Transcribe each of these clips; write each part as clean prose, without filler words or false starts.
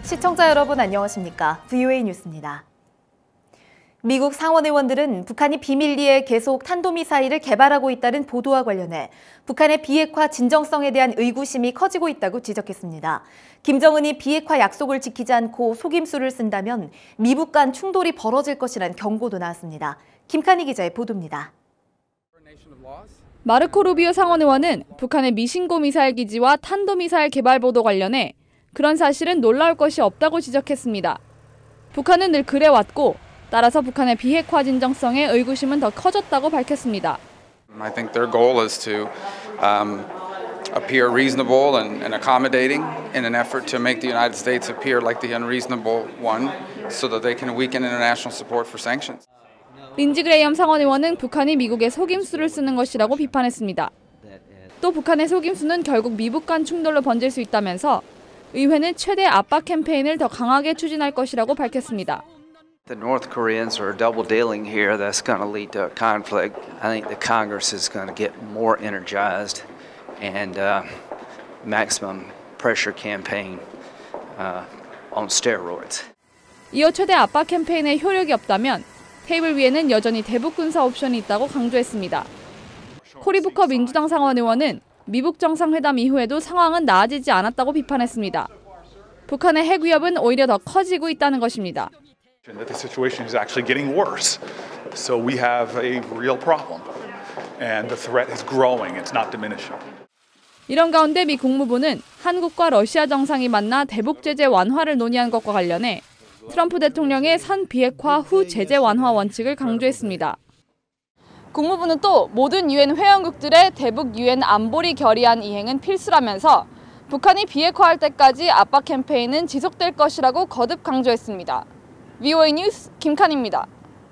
시청자 여러분 안녕하십니까? VOA 뉴스입니다. 미국 상원 의원들은 북한이 비밀리에 계속 탄도미사일을 개발하고 있다는 보도와 관련해 북한의 비핵화 진정성에 대한 의구심이 커지고 있다고 지적했습니다. 김정은이 비핵화 약속을 지키지 않고 속임수를 쓴다면 미북 간 충돌이 벌어질 것이란 경고도 나왔습니다. 김칸희 기자의 보도입니다. 마르코 루비오 상원 의원은 북한의 미신고 미사일 기지와 탄도미사일 개발 보도 관련해 그런 사실은 놀라울 것이 없다고 지적했습니다. 북한은 늘 그래왔고 따라서 북한의 비핵화 진정성에 의구심은 더 커졌다고 밝혔습니다. I think their goal is to appear reasonable and accommodating in an effort to make the United States appear like the unreasonable one so that they can weaken international support for sanctions. 린지 그레이엄 상원 의원은 북한이 미국의 속임수를 쓰는 것이라고 비판했습니다. 또 북한의 속임수는 결국 미북 간 충돌로 번질 수 있다면서 의회는 최대 압박 캠페인을 더 강하게 추진할 것이라고 밝혔습니다. The North Koreans are double dealing here. That's going to lead to a conflict. I think the Congress is going to get more energized and maximum pressure campaign on steroids. 이어 최대 압박 캠페인에 효력이 없다면 테이블 위에는 여전히 대북 군사 옵션이 있다고 강조했습니다. 코리 부커 민주당 상원 의원은 미북 정상회담 이후에도 상황은 나아지지 않았다고 비판했습니다. 북한의 핵 위협은 오히려 더 커지고 있다는 것입니다. That the situation is actually getting worse. So we have a real problem. And the threat is growing. It's not diminishing. 이런 가운데 미 국무부는 한국과 러시아 정상이 만나 대북 제재 완화를 논의한 것과 관련해 트럼프 대통령의 선 비핵화 후 제재 완화 원칙을 강조했습니다. 국무부는 또 모든 유엔 회원국들의 대북 유엔 안보리 결의안 이행은 필수라면서 북한이 비핵화할 때까지 압박 캠페인은 지속될 것이라고 거듭 강조했습니다. VOA 뉴스 김칸희입니다.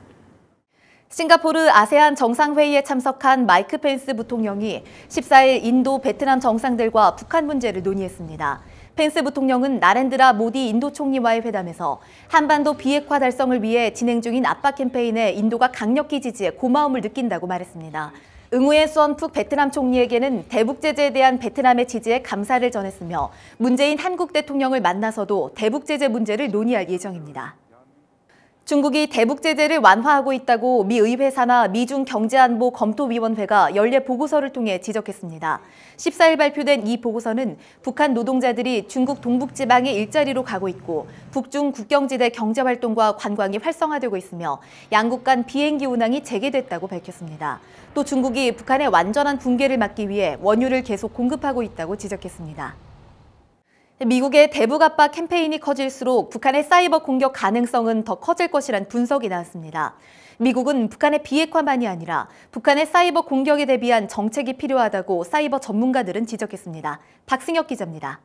싱가포르 아세안 정상회의에 참석한 마이크 펜스 부통령이 14일 인도, 베트남 정상들과 북한 문제를 논의했습니다. 펜스 부통령은 나렌드라 모디 인도 총리와의 회담에서 한반도 비핵화 달성을 위해 진행 중인 압박 캠페인에 인도가 강력히 지지해 고마움을 느낀다고 말했습니다. 응우엔 수언푹 베트남 총리에게는 대북 제재에 대한 베트남의 지지에 감사를 전했으며 문재인 한국 대통령을 만나서도 대북 제재 문제를 논의할 예정입니다. 중국이 대북 제재를 완화하고 있다고 미 의회사나 미중 경제안보 검토위원회가 연례 보고서를 통해 지적했습니다. 14일 발표된 이 보고서는 북한 노동자들이 중국 동북지방에 일자리로 가고 있고 북중 국경지대 경제활동과 관광이 활성화되고 있으며 양국 간 비행기 운항이 재개됐다고 밝혔습니다. 또 중국이 북한의 완전한 붕괴를 막기 위해 원유를 계속 공급하고 있다고 지적했습니다. 미국의 대북 압박 캠페인이 커질수록 북한의 사이버 공격 가능성은 더 커질 것이란 분석이 나왔습니다. 미국은 북한의 비핵화만이 아니라 북한의 사이버 공격에 대비한 정책이 필요하다고 사이버 전문가들은 지적했습니다. 박승혁 기자입니다.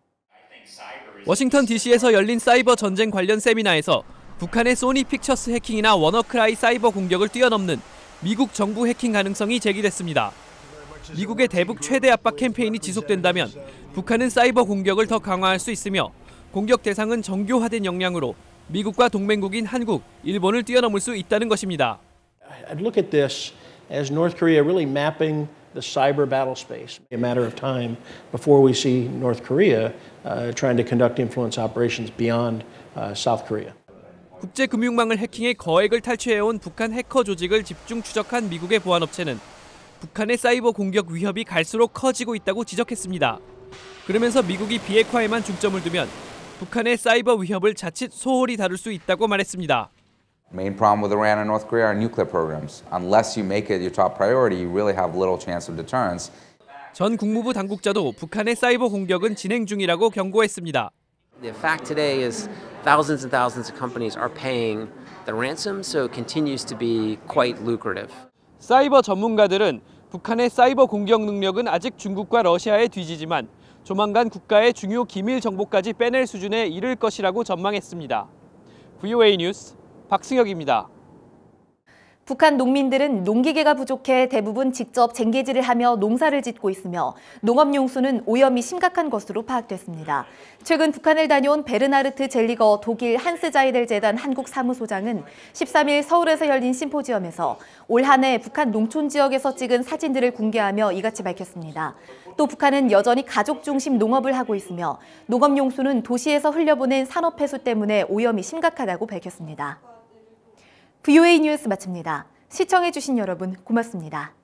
워싱턴 DC에서 열린 사이버 전쟁 관련 세미나에서 북한의 소니 픽처스 해킹이나 워너크라이 사이버 공격을 뛰어넘는 미국 정부 해킹 가능성이 제기됐습니다. 미국의 대북 최대 압박 캠페인이 지속된다면 북한은 사이버 공격을 더 강화할 수 있으며 공격 대상은 정교화된 역량으로 미국과 동맹국인 한국, 일본을 뛰어넘을 수 있다는 것입니다. I'd look at this as North Korea really mapping the cyber battle space. A matter of time before we see North Korea trying to conduct influence operations beyond South Korea. 국제금융망을 해킹해 거액을 탈취해온 북한 해커 조직을 집중 추적한 미국의 보안업체는 북한의 사이버 공격 위협이 갈수록 커지고 있다고 지적했습니다. 그러면서 미국이 비핵화에만 중점을 두면 북한의 사이버 위협을 자칫 소홀히 다룰 수 있다고 말했습니다. Main problem with Iran and North Korea are nuclear programs. Unless you make it your top priority, you really have little chance of deterrence. 전 국무부 당국자도 북한의 사이버 공격은 진행 중이라고 경고했습니다. The fact today is thousands and thousands of companies are paying the ransom, so it continues to be quite lucrative. 사이버 전문가들은 북한의 사이버 공격 능력은 아직 중국과 러시아에 뒤지지만 조만간 국가의 중요 기밀 정보까지 빼낼 수준에 이를 것이라고 전망했습니다. VOA 뉴스 박승혁입니다. 북한 농민들은 농기계가 부족해 대부분 직접 쟁개질을 하며 농사를 짓고 있으며 농업용수는 오염이 심각한 것으로 파악됐습니다. 최근 북한을 다녀온 베르나르트 젤리거 독일 한스자이델 재단 한국 사무소장은 13일 서울에서 열린 심포지엄에서 올 한 해 북한 농촌 지역에서 찍은 사진들을 공개하며 이같이 밝혔습니다. 또 북한은 여전히 가족 중심 농업을 하고 있으며 농업용수는 도시에서 흘려보낸 산업폐수 때문에 오염이 심각하다고 밝혔습니다. VOA 뉴스 마칩니다. 시청해주신 여러분 고맙습니다.